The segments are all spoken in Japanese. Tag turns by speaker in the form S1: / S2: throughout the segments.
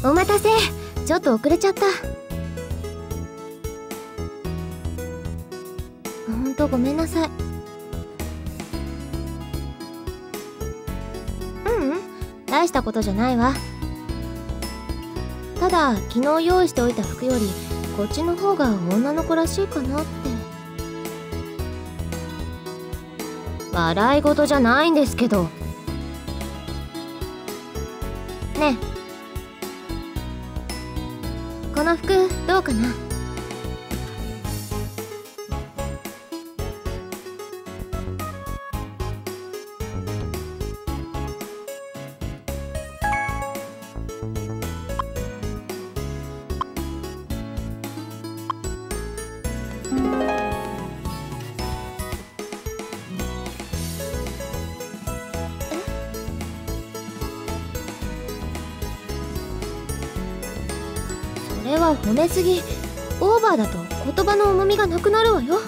S1: お待たせ。ちょっと遅れちゃった。ほんとごめんなさい。大したことじゃないわ。ただ昨日用意しておいた服よりこっちの方が女の子らしいかなって。笑い事じゃないんですけど。ねえ、この服どうかな？それは褒めすぎ。オーバーだと言葉の重みがなくなるわよ。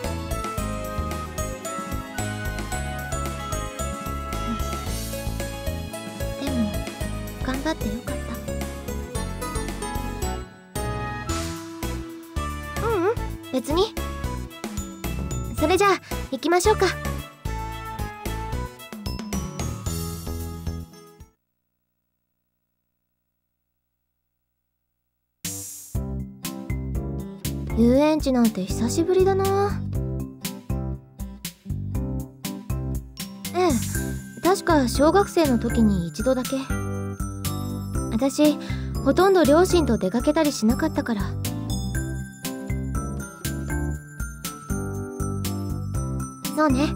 S1: でも頑張ってよかった。別に。それじゃあ行きましょうか。遊園地なんて久しぶりだな。ええ、確か小学生の時に一度だけ。私ほとんど両親と出かけたりしなかったから。そうね。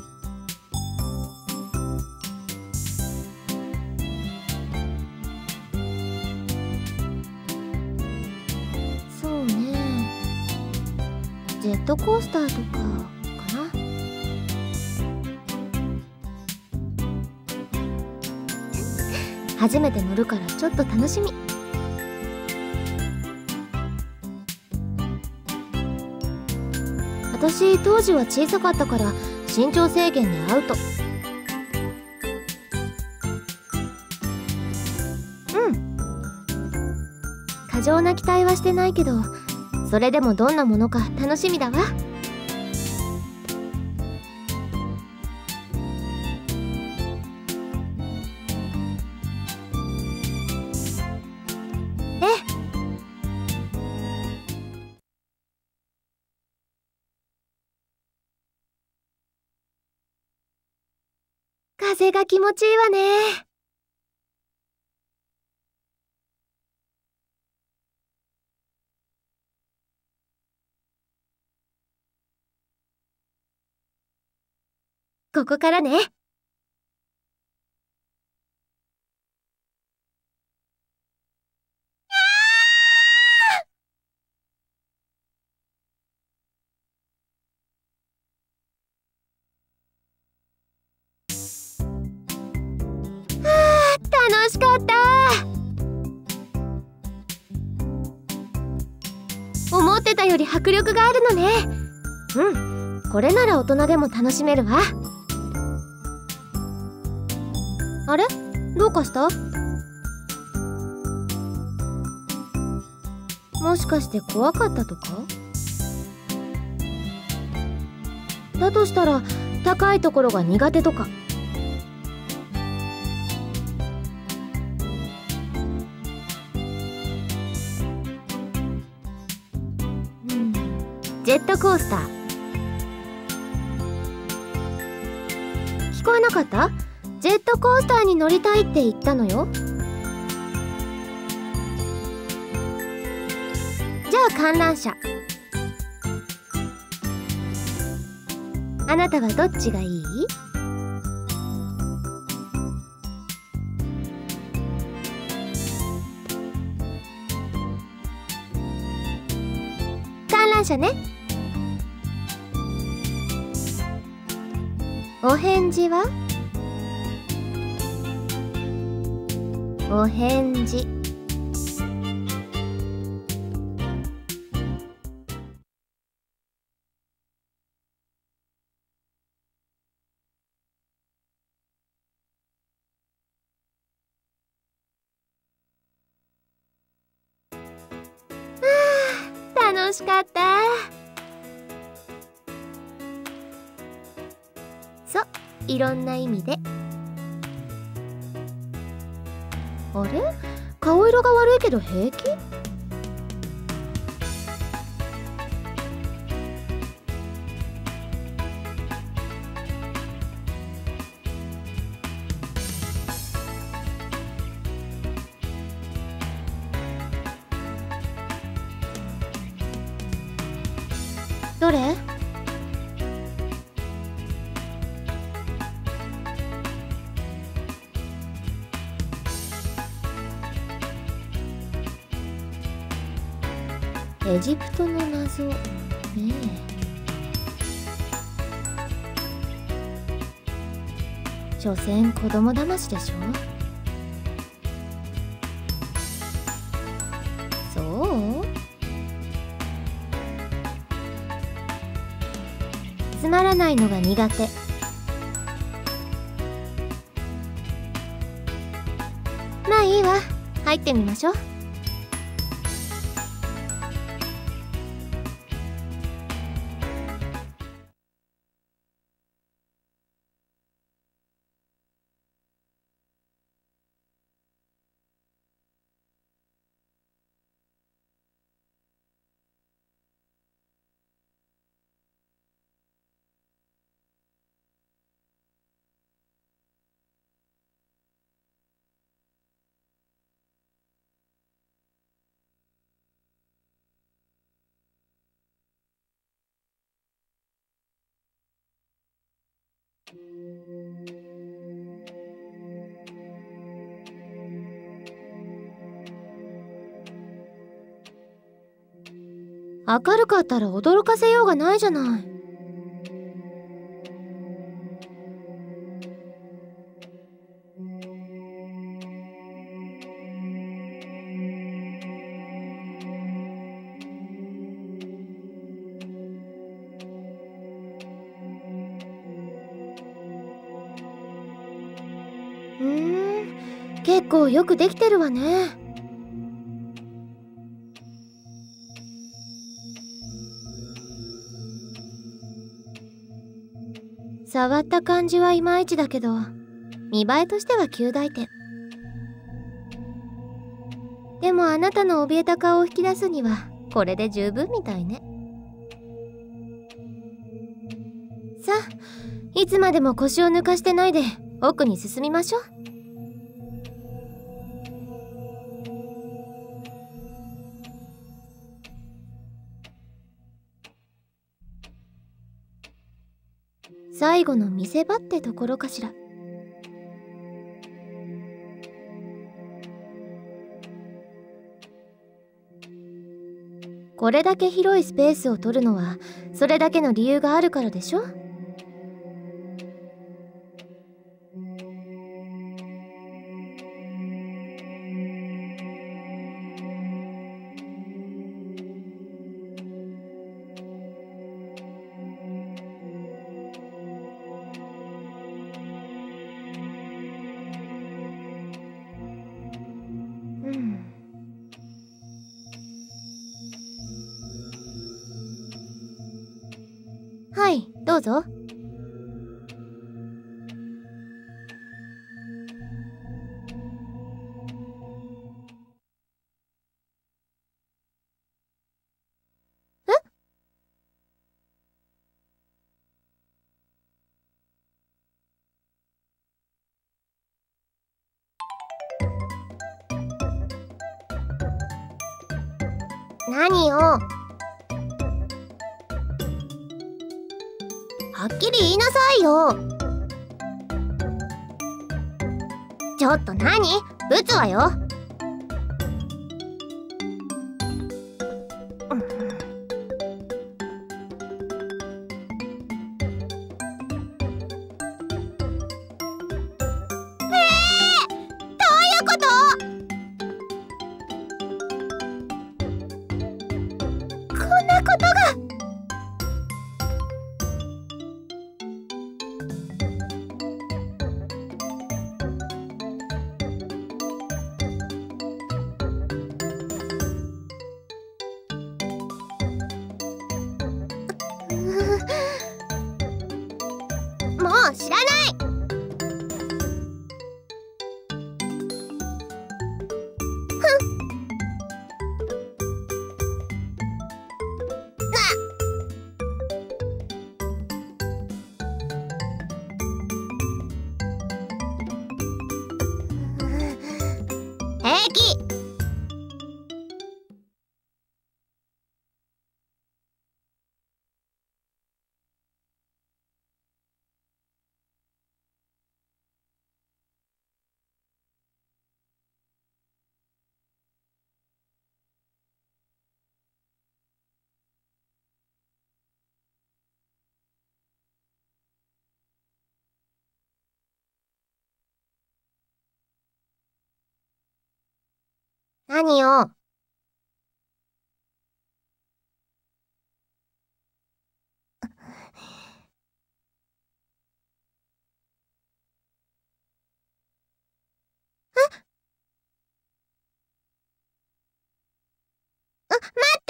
S1: そうね。ジェットコースターとかかな。初めて乗るからちょっと楽しみ。私当時は小さかったから身長制限でアウト。過剰な期待はしてないけど、それでもどんなものか楽しみだわ。風が気持ちいいわね。ここからね。楽しかった。思ってたより迫力があるのね。これなら大人でも楽しめるわ。あれ？どうかした？もしかして怖かったとか？だとしたら高いところが苦手とか。ジェットコースター。聞こえなかった？ジェットコースターに乗りたいって言ったのよ。じゃあ観覧車。あなたはどっちがいい？観覧車ね。お返事は？お返事。 楽しかった。そう、いろんな意味で。あれ、顔色が悪いけど平気？どれ？エジプトの謎ねえ。所詮子供騙しでしょ。そう？つまらないのが苦手。まあいいわ、入ってみましょう。明るかったら驚かせようがないじゃない。結構よくできてるわね。触った感じはいまいちだけど、見栄えとしては及第点。でもあなたの怯えた顔を引き出すにはこれで十分みたいね。さあ、いつまでも腰を抜かしてないで奥に進みましょう。最後の見せ場ってところかしら。これだけ広いスペースを取るのはそれだけの理由があるからでしょ。はい、どうぞ。何よ。はっきり言いなさいよ。ちょっと何？撃つわよ。 う知らない。平気。何よ。待って。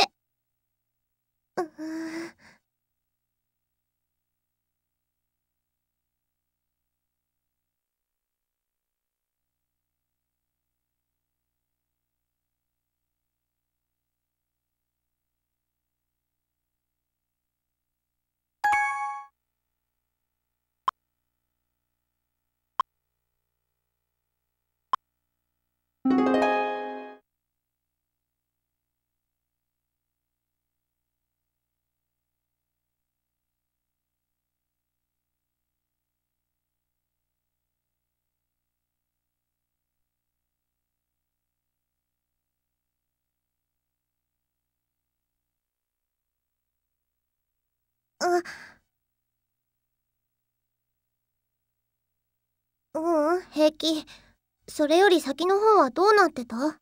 S1: 平気。それより先の方はどうなってた？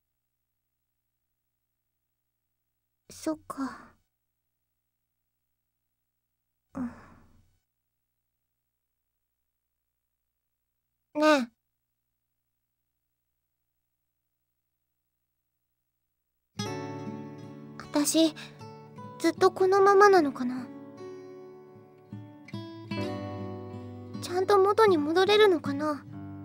S1: そっか。ねえ。私、ずっとこのままなのかな？ちゃんと元に戻れるのかな？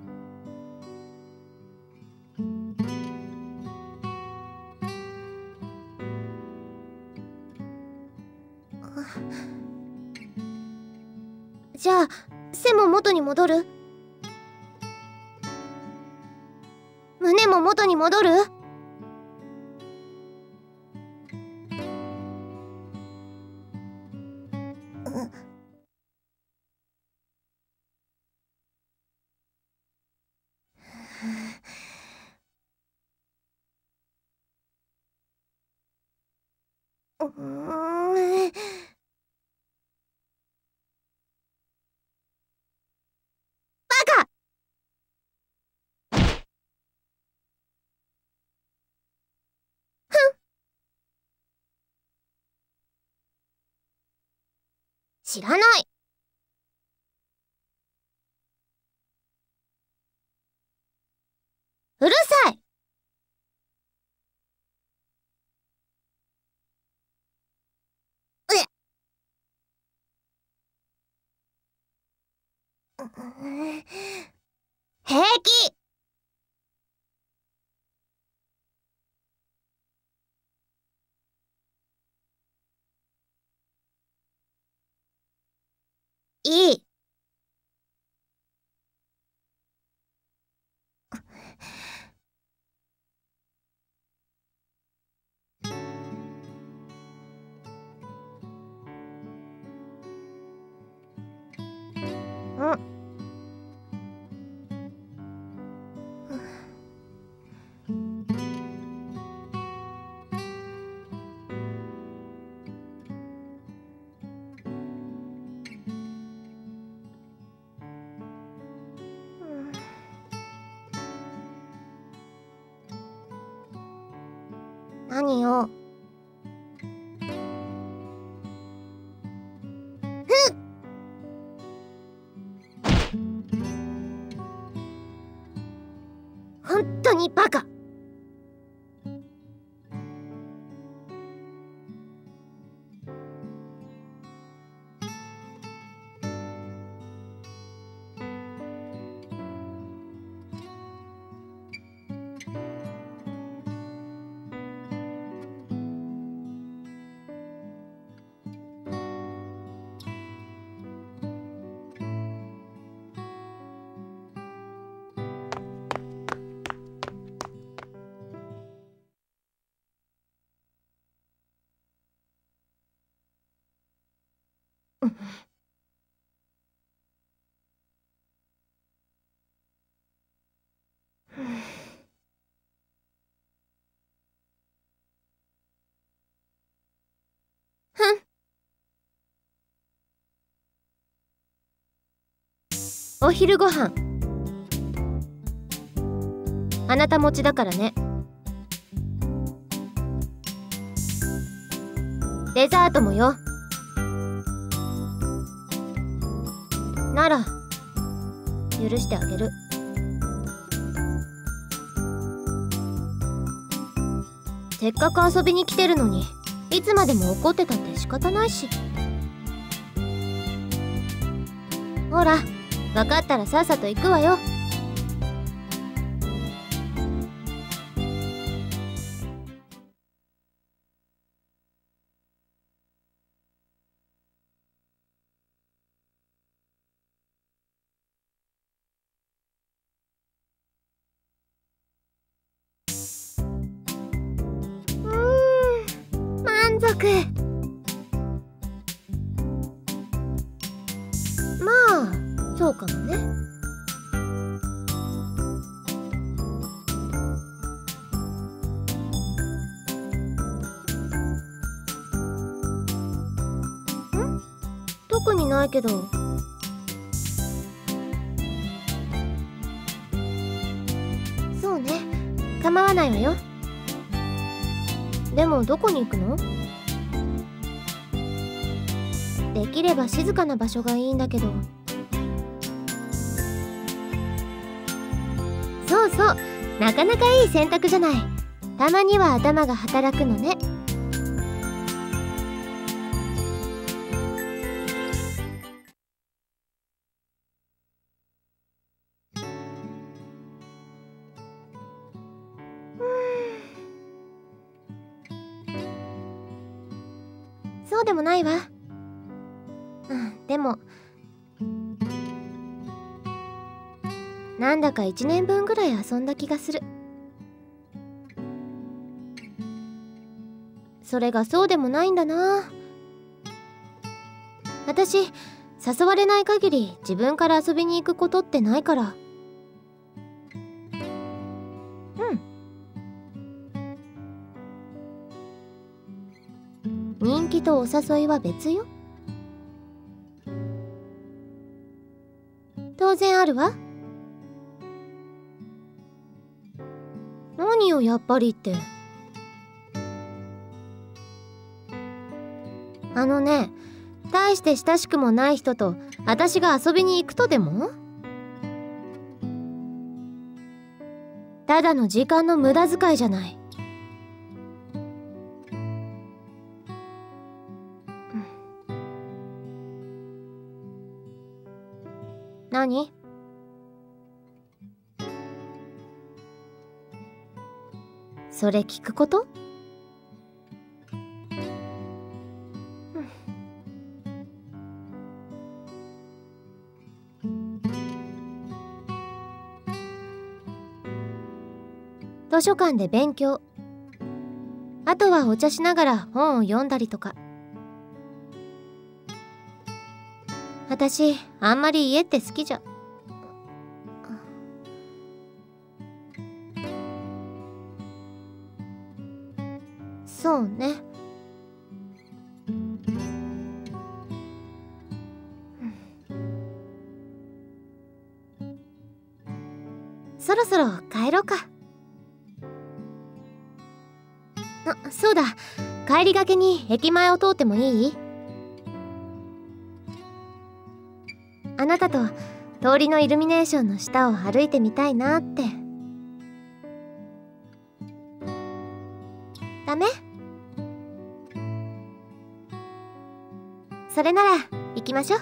S1: じゃあ、背も元に戻る？胸も元に戻る？バカ！知らない。うるさい。平気。いい。うん。何よ。本当にバカ。 ふん。お昼ご飯あなた持ちだからね。デザートもよ。なら許してあげる。せっかく遊びに来てるのにいつまでも怒ってたって仕方ないし。ほら分かったらさっさと行くわよ。満足。まあそうかもね。特にないけど。そうね、構わないわよ。でもどこに行くの？できれば静かな場所がいいんだけど。そうそう、なかなかいい選択じゃない。たまには頭が働くのね。そうでもないわ。でもなんだか1年分ぐらい遊んだ気がする。それがそうでもないんだな。私誘われない限り自分から遊びに行くことってないから。人気とお誘いは別よ。当然あるわ。何よやっぱりって。大して親しくもない人と私が遊びに行くとでも？ただの時間の無駄遣いじゃない。何？それ聞くこと？図書館で勉強。あとはお茶しながら本を読んだりとか。私あんまり家って好きじゃ。そうね。そろそろ帰ろうか。そうだ、帰りがけに駅前を通ってもいい？あなたと通りのイルミネーションの下を歩いてみたいなって。ダメ？それなら行きましょう。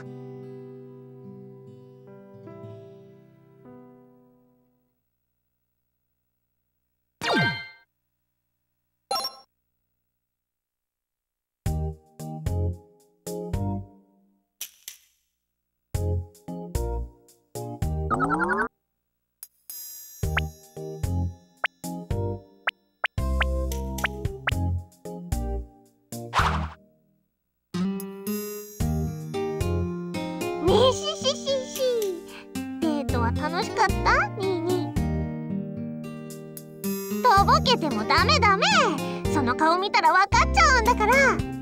S2: しししし。デートは楽しかった？ニーニー。とぼけてもダメダメ。その顔見たら分かっちゃうんだから。